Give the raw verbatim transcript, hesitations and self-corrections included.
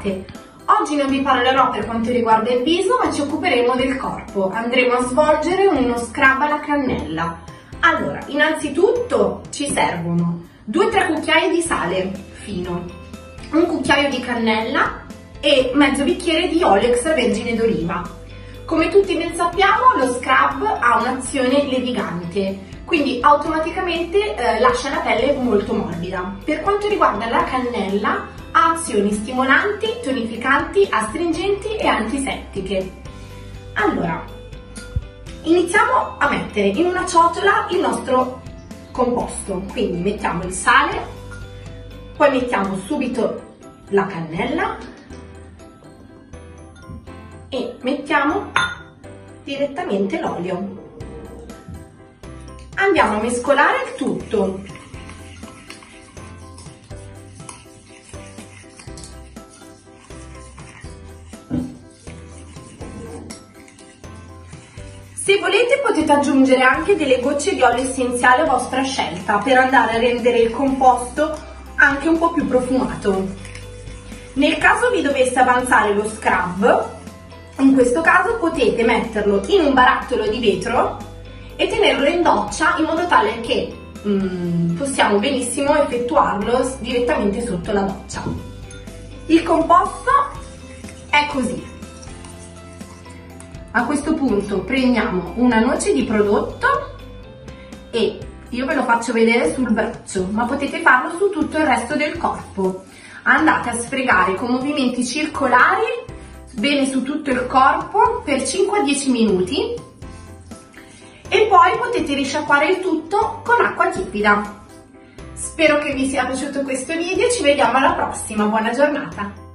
bentrovate! Oggi non vi parlerò per quanto riguarda il viso, ma ci occuperemo del corpo. Andremo a svolgere uno scrub alla cannella. Allora, innanzitutto ci servono due tre cucchiai di sale fino, un cucchiaio di cannella e mezzo bicchiere di olio extravergine d'oliva. Come tutti ben sappiamo, lo scrub ha un'azione levigante, quindi automaticamente eh, lascia la pelle molto morbida. Per quanto riguarda la cannella, ha azioni stimolanti, tonificanti, astringenti e antisettiche. Allora, iniziamo a mettere in una ciotola il nostro composto. Quindi mettiamo il sale, poi mettiamo subito la cannella e mettiamo direttamente l'olio. Andiamo a mescolare il tutto. Se volete potete aggiungere anche delle gocce di olio essenziale a vostra scelta per andare a rendere il composto anche un po' più profumato. Nel caso vi dovesse avanzare lo scrub, in questo caso potete metterlo in un barattolo di vetro e tenerlo in doccia in modo tale che mm, possiamo benissimo effettuarlo direttamente sotto la doccia. Il composto è così. A questo punto prendiamo una noce di prodotto e io ve lo faccio vedere sul braccio, ma potete farlo su tutto il resto del corpo. Andate a sfregare con movimenti circolari bene su tutto il corpo per cinque a dieci minuti e poi potete risciacquare il tutto con acqua tiepida. Spero che vi sia piaciuto questo video e ci vediamo alla prossima. Buona giornata!